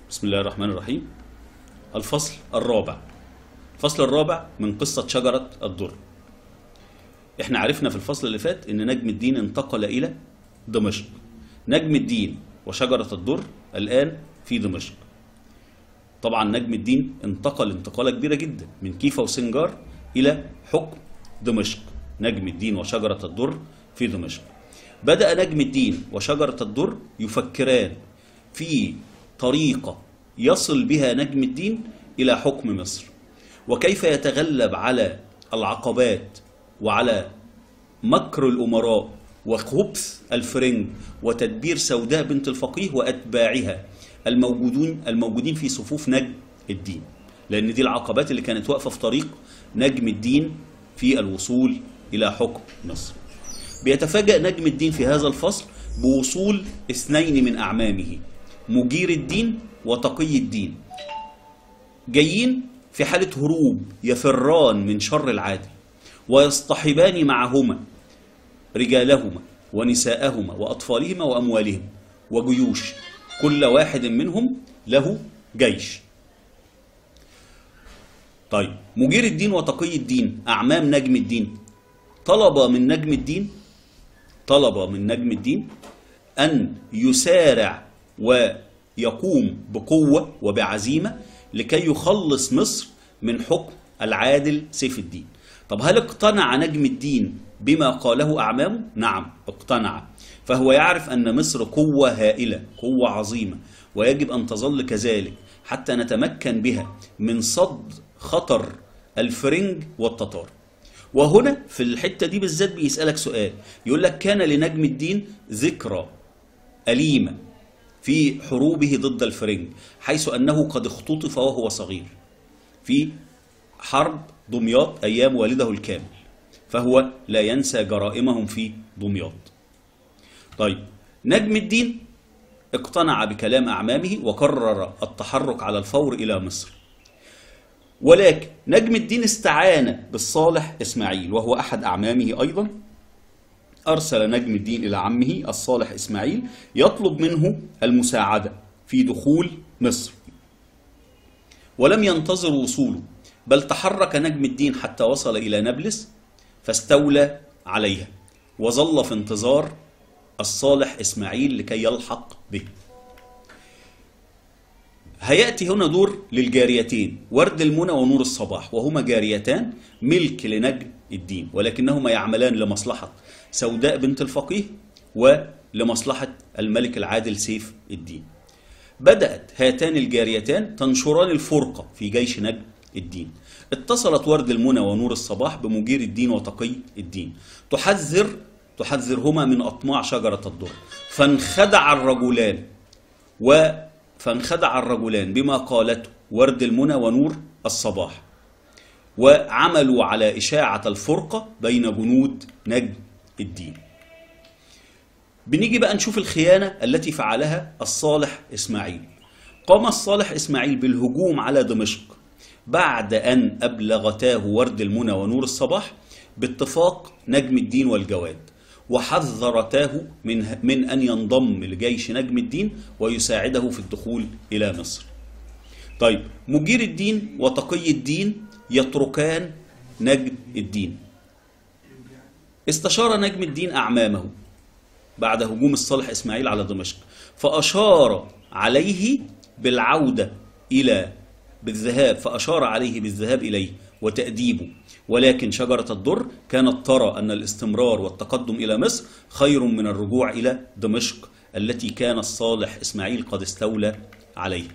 بسم الله الرحمن الرحيم. الفصل الرابع. الفصل الرابع من قصة شجرة الدر. احنا عرفنا في الفصل اللي فات ان نجم الدين انتقل الى دمشق. نجم الدين وشجرة الدر الان في دمشق. طبعا نجم الدين انتقل انتقالة كبيرة جدا من كيفا وسنجار الى حكم دمشق. نجم الدين وشجرة الدر في دمشق. بدأ نجم الدين وشجرة الدر يفكران في طريقة يصل بها نجم الدين إلى حكم مصر، وكيف يتغلب على العقبات وعلى مكر الأمراء وخبث الفرنج وتدبير سوداء بنت الفقيه وأتباعها الموجودين في صفوف نجم الدين، لأن دي العقبات اللي كانت واقفة في طريق نجم الدين في الوصول إلى حكم مصر. بيتفاجأ نجم الدين في هذا الفصل بوصول اثنين من أعمامه، مجير الدين وتقي الدين، جايين في حالة هروب، يفران من شر العادل، ويصطحبان معهما رجالهما ونساءهما وأطفالهما وأموالهم وجيوش، كل واحد منهم له جيش. طيب، مجير الدين وتقي الدين أعمام نجم الدين طلب من نجم الدين أن يسارع ويقوم بقوة وبعزيمة لكي يخلص مصر من حكم العادل سيف الدين. طب هل اقتنع نجم الدين بما قاله أعمامه؟ نعم اقتنع، فهو يعرف أن مصر قوة هائلة، قوة عظيمة، ويجب أن تظل كذلك حتى نتمكن بها من صد خطر الفرنج والتتار. وهنا في الحتة دي بالذات بيسألك سؤال، يقول لك: كان لنجم الدين ذكرى أليمة في حروبه ضد الفرنج، حيث أنه قد اختطف وهو صغير في حرب دمياط أيام والده الكامل، فهو لا ينسى جرائمهم في دمياط. طيب، نجم الدين اقتنع بكلام أعمامه وقرر التحرك على الفور إلى مصر، ولكن نجم الدين استعان بالصالح إسماعيل وهو أحد أعمامه أيضا. أرسل نجم الدين إلى عمه الصالح إسماعيل يطلب منه المساعدة في دخول مصر، ولم ينتظر وصوله، بل تحرك نجم الدين حتى وصل إلى نابلس فاستولى عليها، وظل في انتظار الصالح إسماعيل لكي يلحق به. هيأتي هنا دور للجاريتين ورد المنى ونور الصباح، وهما جاريتان ملك لنجم الدين، ولكنهما يعملان لمصلحة سوداء بنت الفقيه ولمصلحة الملك العادل سيف الدين. بدأت هاتان الجاريتان تنشران الفرقة في جيش نجم الدين. اتصلت ورد المنى ونور الصباح بمجير الدين وتقي الدين تحذرهما من أطماع شجرة الدر، فانخدع الرجلان بما قالته ورد المنى ونور الصباح، وعملوا على إشاعة الفرقة بين جنود نجم الدين. بنيجي بقى نشوف الخيانة التي فعلها الصالح إسماعيل. قام الصالح إسماعيل بالهجوم على دمشق بعد أن أبلغتاه ورد المنى ونور الصباح باتفاق نجم الدين والجواد، وحذرتاه من أن ينضم لجيش نجم الدين ويساعده في الدخول إلى مصر. طيب، مجير الدين وتقي الدين يتركان نجم الدين. استشار نجم الدين أعمامه بعد هجوم الصالح إسماعيل على دمشق، فأشار عليه بالذهاب إليه وتأديبه، ولكن شجرة الدر كانت ترى أن الاستمرار والتقدم إلى مصر خير من الرجوع إلى دمشق التي كان الصالح إسماعيل قد استولى عليها.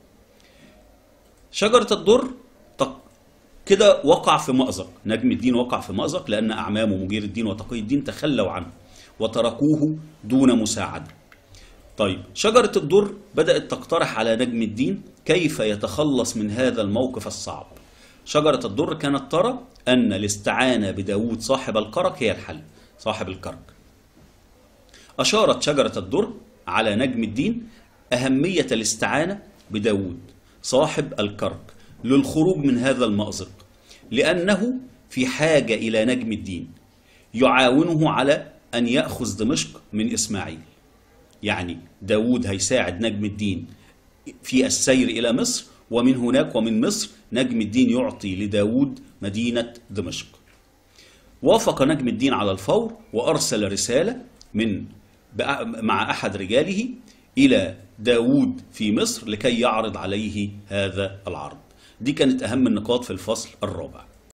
شجرة الدر كده وقع في مأزق، نجم الدين وقع في مأزق لأن أعمامه مجير الدين وتقي الدين تخلوا عنه وتركوه دون مساعدة. طيب، شجرة الدر بدأت تقترح على نجم الدين كيف يتخلص من هذا الموقف الصعب. شجرة الدر كانت ترى أن الاستعانة بداود صاحب الكرك هي الحل، صاحب الكرك. أشارت شجرة الدر على نجم الدين أهمية الاستعانة بداود صاحب الكرك للخروج من هذا المأزق، لأنه في حاجة إلى نجم الدين يعاونه على أن يأخذ دمشق من إسماعيل. يعني داود هيساعد نجم الدين في السير إلى مصر، ومن هناك ومن مصر نجم الدين يعطي لداود مدينة دمشق. وافق نجم الدين على الفور وأرسل رسالة مع أحد رجاله إلى داود في مصر لكي يعرض عليه هذا العرض. دي كانت أهم النقاط في الفصل الرابع.